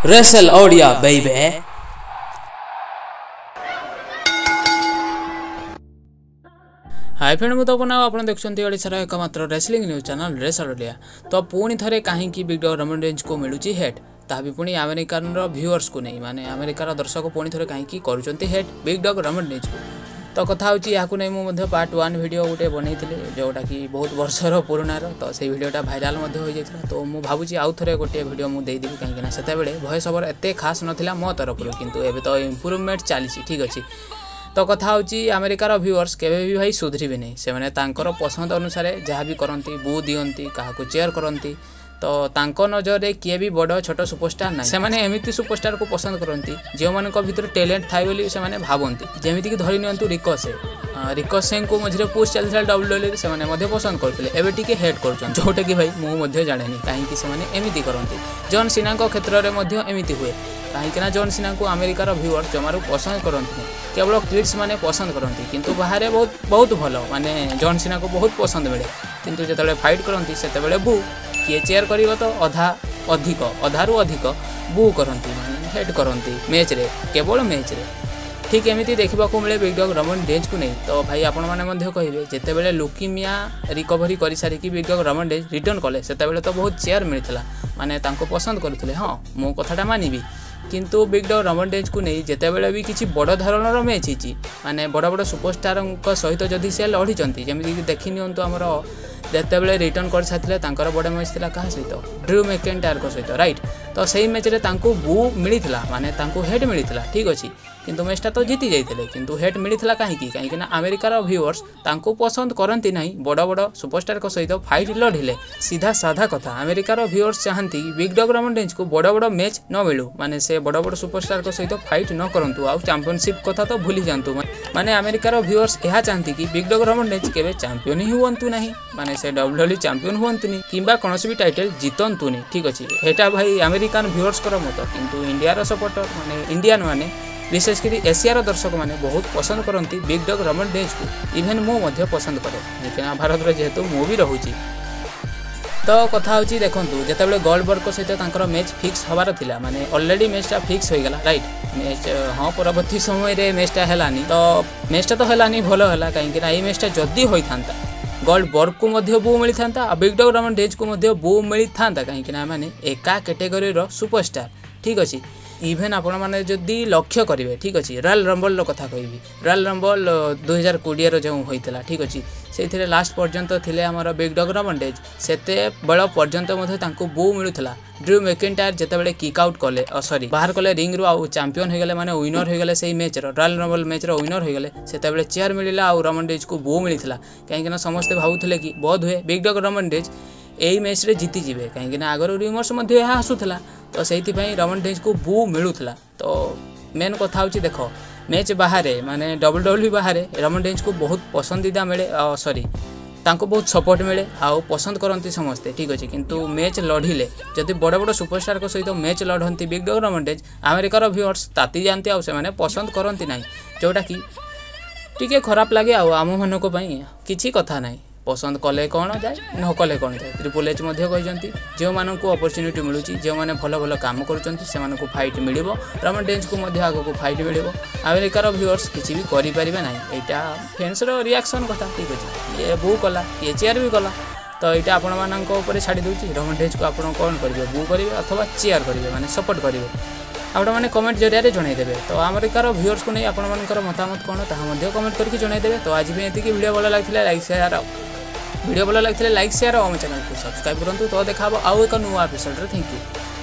Wrestle Audio baby। Hi friend मुझे तो बनाओ आप देखते ओडिशार एकमात्र wrestling news channel wrestle Odia. तो पुणी थे कहीं बिग डॉग रोमन रेंज को मिलूँ हेट ता भी पुणी अमेरिकान व्यूअर्स को नहीं माने अमेरिकार दर्शक पुणी थे कहीं कर hate big dog Roman Reigns को। तो कथा होची नहीं मुझे पार्ट 1 वीडियो गोटे बनई जोटा कि बहुत वर्षर पुराणार तो से वीडियोटा भाइराल हो जाता। तो मुझे भावुँ आउ थे गोटे वीडियो मुझे देदेवी कहीं से वॉइस ओवर एत खास नाला मो तरफ किंतु एबे तो इम्प्रूवमेंट चली ठीक अच्छे। तो कथा होची अमेरिकार व्यूअर्स केवे भी भाई सुधरिबे नहीं से माने तांकर पसंद अनुसार जहाँ भी करती बू दियंती क्या चेयर करती। तो तांको नजर रे किए भी बड़ छोट सुपरस्टार ना से माने एमिति सुपरस्टार को पसंद करती जो मान भर टैलेंट थाए बोली से माने भावंती जेमिति कि धरि नियंतु रिकोशे को मझे पुश चलता डब्ल्यूडब्ल्यू से माने पसंद करते एबे टिके हेट कर जोटा कि भाई मुझे जाने कहीं से एमती करती। जॉन सीना क्षेत्र में एमती हुए कहीं जॉन सीना को अमेरिकार व्यूअर्स जमारू पसंद करती केवल किड्स माने पसंद करती किंतु बाहर बहुत भल माने जॉन सीना को बहुत पसंद मिले किंतु जो फाइट करती से बू किए चेयर कर तो अधारू अधिक बू करती हेड करती मैच रे केवल मैच रे ठीक एमती देखा मिले बिग डॉग रोमन रेंज को नहीं। तो भाई आपण मैंने कहे जिते लुकीमिया रिकवरी कर सारिकी big dog Roman Reigns return कले से तो बहुत चेयर मिलता माने पसंद करते। हाँ मो कथाटा मानवी किंतु बिग डॉग रोमन रेंज को नहीं जिते भी किसी बड़ धरणर मैच होती माने बड़ बड़ सुपरस्टार सहित जदि से लड़ी जमी देखी नियंतु आमर जिते रिटर्न कर सारे बड़ मैच था क्या सहित ड्रू मैकइंटायर सहित राइट। तो सही मैच रे बू मिलता माने हेड मिलता ठीक अच्छे किंतु मैचटा तो जीति जाते किंतु हेड मिलता कहीं अमेरिकार व्यूअर्स तांको पसंद करती ना बड़ बड़ सुपरस्टार सहित फाइट लड़िले सीधा साधा कथा अमेरिकार व्यूअर्स चाहती बिग डॉग रोमन रेंज को बड़ बड़ मैच न मिलू माने से बड़ बड़ सुपरस्टार सहित फाइट न करंतु आ चैंपियनशिप कथा तो भूली जातु माने अमेरिकार व्यूअर्स यह चाहती कि बिग डॉग रोमन रेंज केवे चैंपियन ही हुंतु नहीं माने से डब्ल्यूडब्ल्यू चैंपियन हुंतुनी किंबा कोनोसी भी टाइटल जीतंतुनी ठीक अच्छे। एटा भाई अमेरिकन व्यूअर्स मत किंतु इंडिया सपोर्टर माने इंडियन माने विशेषकर एशियार दर्शक मैंने बहुत पसंद करती बिग डॉग रोमन रेंज को इवेन मु पसंद करे लेकिन भारत में जेहेतु मु भी रोची। तो कथा होची देखंतु जेतेबेले गोल्डबर्ग सहित मैच फिक्स हबार थिला माने ऑलरेडी मैचटा फिक्स हो गला राइट मैच हाँ परवर्ती समय रे मैचटा हेलानी तो मैचटा तो हेलानी भलो हला कहीं ना मैचटा जदी होई थांता गोल्डबर्ग को मध्य बू मिली था बिग डॉग रोमन रेंज को मध्य बू मिली था कहीं माने एका कैटेगरी रो सुपरस्टार ठीक अच्छे। इवेन आपण मैंने जदि लक्ष्य करेंगे ठीक अच्छे रॉयल रंबल कथा कहि रॉयल रंबल 2020 जो होता ठीक अच्छे से लास्ट पर्यंत थे आमर बिग डॉग रोमन रेंज से बेल पर्यंत बू मिलूला ड्रू मैकइंटायर जितेबाला किक आउट कले सॉरी बाहर कले रिंग रू आउ चैंपियन हो गले माने विनर हो गले से match Royal Rumble match winner हो गले से चेयर मिलला आउ रोमन रेंज को बू मिलता कहीं समस्ते भावुले कि बोध हुए बिग डॉग रोमन रेंज यही मैच रे जीति जीवे कहीं आगर रिमर्स आसूला तो से रोमन रेंज को बू मिलूला। तो मेन कथा होची देखो मैच बाहर माने डब्ल्यूडब्ल्यू बाहर रोमन रेंज को बहुत पसंदीदा मिले सॉरी तांको बहुत सपोर्ट मिले आउ पसंद करती समस्ते ठीक अच्छे किंतु मैच लड़िले जदि बड़ बड़ सुपरस्टार सहित मैच लड़ती बिग डॉग रोमन रेंज अमेरिकार व्यूअर्स ताती जाती आउ से पसंद करती ना जोटा कि टिके खराब लगे आम मान किसी कथा ना पसंद कले कौन जाए न कले कौन जाए ट्रिपल एच कहते जो मानक अपॉर्चुनिटी मिलूँ जो मैंने भल भल काम कर फाइट मिल रोमन रेंज को आग को फाइट मिल अमेरिकार व्यूअर्स किसी भी करें ना यहाँ फैंस रिएक्शन कथा ठीक अच्छे ये बू कला ये चेयर भी कला तो यहाँ आपण छाड़ी दूसरी रोमन रेंज को आप कौन करेंगे बू करेंगे अथवा चेयर करेंगे माने सपोर्ट करेंगे आपण मैंने कमेंट जरिए जनईदेवे। तो अमेरिकार व्यूअर्स को नहीं आपर मतामत कौन ताहा कमेंट करके जनईदेवे। तो आज भी ये वीडियो भल लगे लाइक शेयर वीडियो भल लगे लाइक शेयर और चैनल को सब्सक्राइब करूँ। तो देखा आउ एक नुआ एपिसोड। Thank you.